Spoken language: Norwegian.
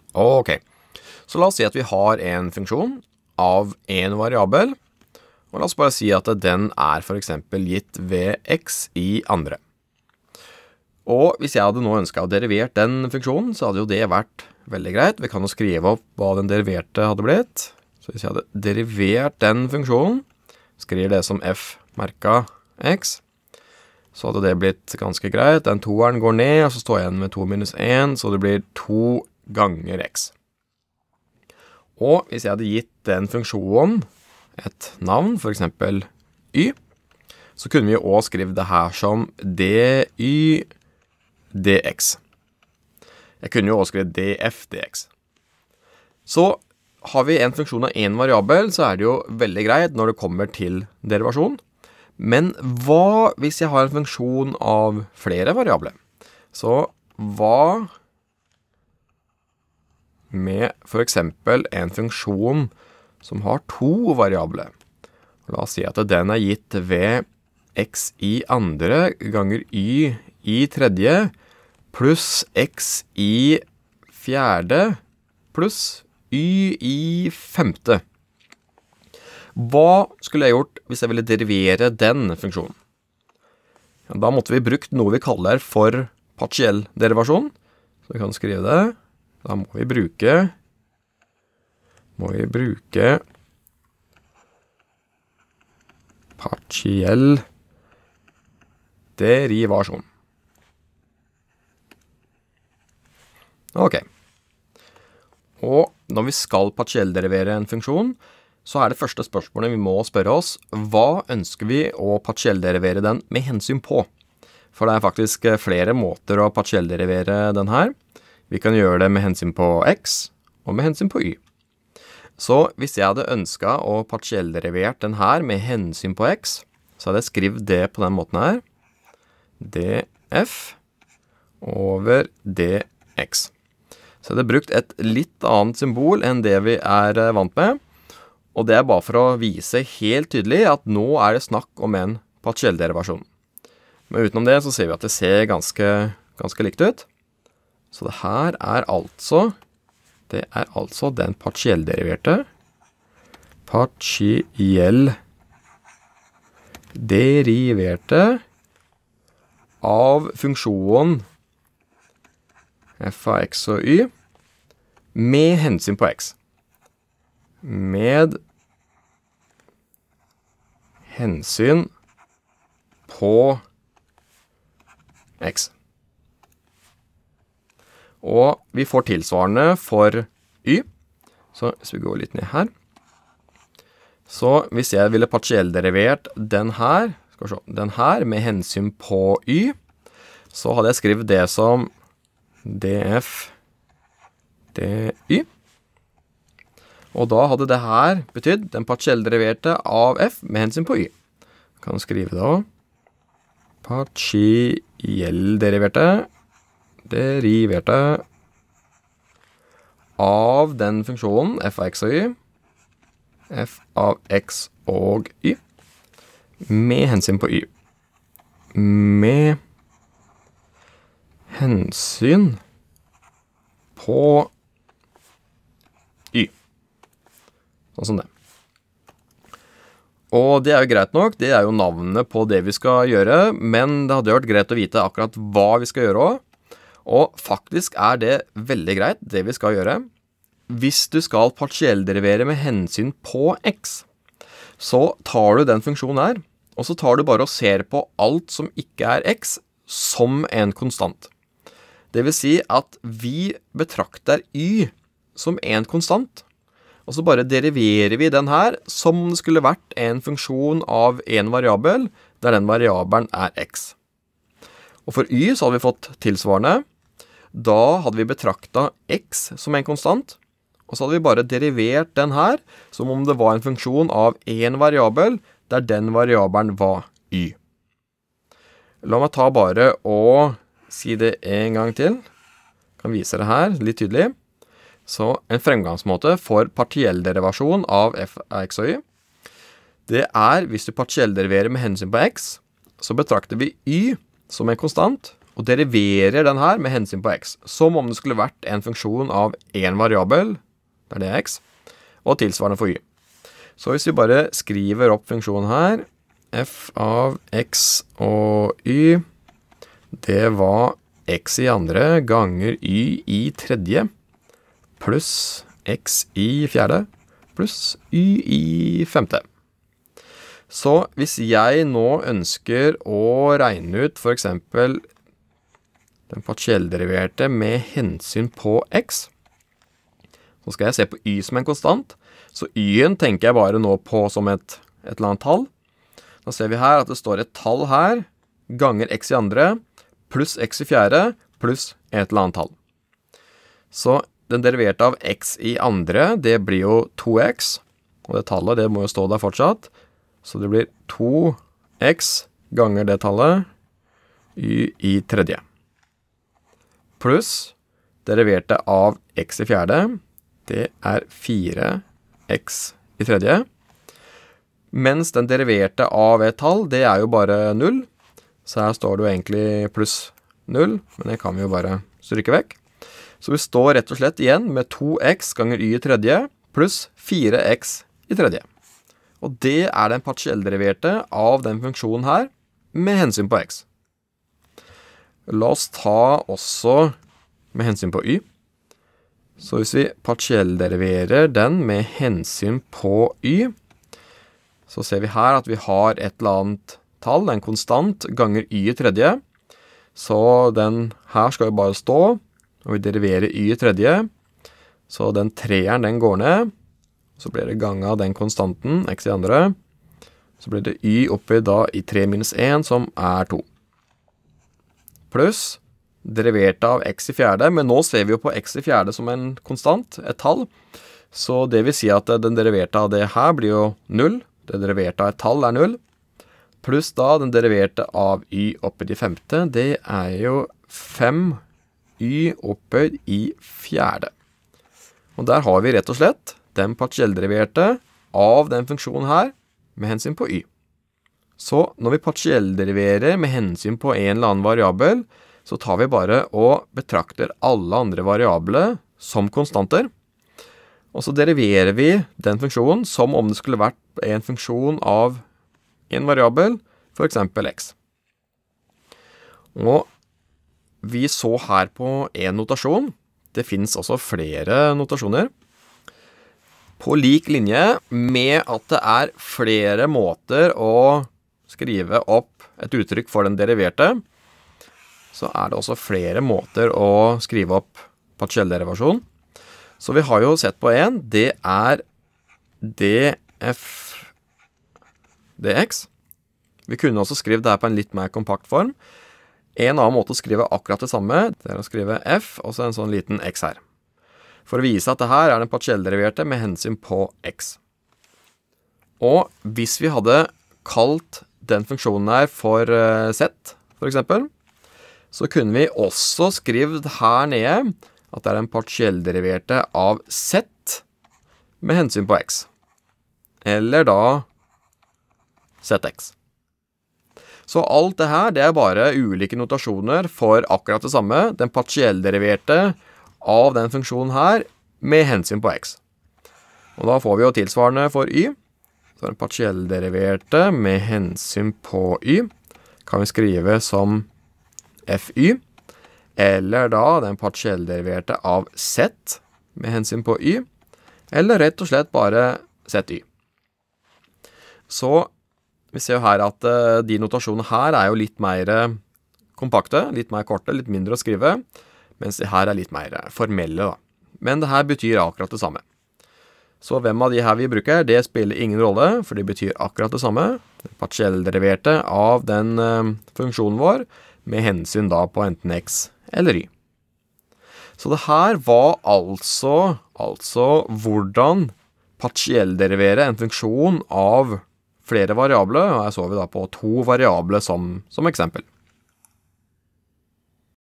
Ok, så la oss si at vi har en funksjon av en variabel, og la oss bare si at den er for eksempel gitt ved x i andre. Og hvis jeg hadde nå ønsket å derivere den funksjonen, så hadde jo det vært veldig greit. Vi kan jo skrive opp hva den deriverte hadde blitt. Så hvis jeg hadde derivert den funksjonen, skriver det som f merket x, så hadde det blitt ganske greit. Den toeren går ned, og så står jeg igjen med 2 minus 1, så det blir 2 ganger x. Og hvis jeg hadde gitt den funksjonen et navn, for eksempel y, så kunne vi jo også skrive det her som dy dx. Jeg kunne jo også skrive df dx. Så har vi en funksjon av en variabel, så er det jo veldig greit når det kommer til derivasjon. Men hva hvis jeg har en funksjon av flere variabler? Så hva med for eksempel en funksjon som har 2 variabler? La oss si at den er gitt ved x i andre ganger y i tredje pluss x i fjerde pluss y i femte. Hva skulle jeg gjort hvis jeg ville derivere den funksjonen? Ja, da måtte vi brukt noe vi kaller for partiell derivasjon. Så vi kan skrive det. Da må vi bruke partiell derivasjon. Ok. Og når vi skal partiellderivere en funksjon, så er det første spørsmålet vi må spørre oss, hva ønsker vi å partiellderivere den med hensyn på? For det er faktisk flere måter å partiellderivere den her. Vi kan gjøre det med hensyn på x og med hensyn på y. Så hvis jeg hadde ønsket å partiellderivere den her med hensyn på x, så hadde jeg skrevet det på den måten her. df over dx. Så jeg hadde brukt et litt annet symbol enn det vi er vant med, og det er bare for å vise helt tydelig at nå er det snakk om en partiellderivasjon. Men utenom det så ser vi at det ser ganske likt ut. Så det her er altså den partiellderiverte av funksjonen f av x og y med hensyn på x. Med hensyn på x. Og vi får tilsvarende for y. Så hvis vi går litt ned her. Så hvis jeg ville partiellderivert den her med hensyn på y, så hadde jeg skrevet det som df dy. Og da hadde det her betydd den partiellderiverte av f med hensyn på y. Jeg kan skrive da partiellderiverte av den funksjonen f av x og y, f av x og y, med hensyn på y. Med hensyn på y. Sånn som det. Og det er jo greit nok, det er jo navnet på det vi skal gjøre, men det hadde vært greit å vite akkurat hva vi skal gjøre også. Og faktisk er det veldig greit, det vi skal gjøre. Hvis du skal partiellderivere med hensyn på x, så tar du den funksjonen her, og så tar du bare og ser på alt som ikke er x som en konstant. Det vil si at vi betrakter y som en konstant, og så bare deriverer vi den her som det skulle vært en funksjon av en variabel, der den variabelen er x. Og for y så hadde vi fått tilsvarende. Da hadde vi betraktet x som en konstant, og så hadde vi bare derivert den her som om det var en funksjon av en variabel, der den variabelen var y. La meg ta bare og si det en gang til. Jeg kan vise det her litt tydelig. Så en fremgangsmåte for partiellderivasjon av f av x og y, det er hvis du partiellderiverer med hensyn på x, så betrakter vi y som en konstant, og deriverer den her med hensyn på x, som om det skulle vært en funksjon av en variabel, det er x, og tilsvarende for y. Så hvis vi bare skriver opp funksjonen her, f av x og y, det var x i andre ganger y i tredje, pluss x i fjerde, pluss y i femte. Så hvis jeg nå ønsker å regne ut for eksempel den partiellderiverte med hensyn på x, så skal jeg se på y som en konstant. Så y-en tenker jeg bare nå på som et eller annet tall. Da ser vi her at det står et tall her, ganger x i andre, pluss x i fjerde, pluss et eller annet tall. Så den deriverte av x i andre, det blir jo 2x, og det tallet det må jo stå der fortsatt. Så det blir 2x ganger det tallet, y i tredje. Pluss deriverte av x i fjerde, det er 4x i tredje. Mens den deriverte av et tall, det er jo bare 0. Så her står det jo egentlig pluss 0, men det kan vi jo bare stryke vekk. Så vi står rett og slett igjen med 2x ganger y i tredje, pluss 4x i tredje. Og det er den partiellderiverte av den funksjonen her, med hensyn på x. La oss ta også med hensyn på y. Så hvis vi partiellderiverer den med hensyn på y, så ser vi her at vi har et eller annet tall, en konstant, ganger y i tredje. Så den her skal jo bare stå, og vi deriverer y i tredje. Så den treeren, den går ned. Så blir det ganget av den konstanten, x i andre. Så blir det y oppi da i 3 minus 1, som er 2. Pluss deriverte av x i fjerde, men nå ser vi jo på x i fjerde som en konstant, et tall. Så det vil si at den deriverte av det her blir jo 0. Det deriverte av et tall er 0. Pluss da den deriverte av y oppi i femte, det er jo 5y oppi i fjerde. Og der har vi rett og slett den partiellderiverte av den funksjonen her med hensyn på y. Så når vi partiellderiverer med hensyn på en eller annen variabel, så tar vi bare og betrakter alle andre variabler som konstanter. Og så deriverer vi den funksjonen som om det skulle vært en funksjon av en variabel, for eksempel x. Og vi så her på en notasjon. Det finnes også flere notasjoner. På lik linje med at det er flere måter å skrive opp et uttrykk for den deriverte, så er det også flere måter å skrive opp partiellderivasjon. Så vi har jo sett på en, det er df dx. Vi kunne også skrive det her på en litt mer kompakt form. En annen måte å skrive akkurat det samme, det er å skrive f, og så en sånn liten x her. For å vise at det her er den partiellderiverte med hensyn på x. Og hvis vi hadde kalt den funksjonen her for z, for eksempel, så kunne vi også skrive her nede at det er den partiellderiverte av z med hensyn på x. Eller da zx. Så alt det her, det er bare ulike notasjoner for akkurat det samme, den partiellderiverte av den funksjonen her med hensyn på x. Og da får vi jo tilsvarende for y. Så den partiellderiverte med hensyn på y kan vi skrive som fy, eller da den partiellderiverte av z med hensyn på y, eller rett og slett bare zy. Så vi ser jo her at de notasjonene her er jo litt mer kompakte, litt mer korte, litt mindre å skrive, mens det her er litt mer formelle da. Men det her betyr akkurat det samme. Så hvem av de her vi bruker, det spiller ingen rolle, for det betyr akkurat det samme. Partiellderiverte av den funksjonen vår, med hensyn da på enten x eller y. Så det her var altså hvordan partiellderivere en funksjon av flere variabler, og her så vi da på 2 variabler som eksempel.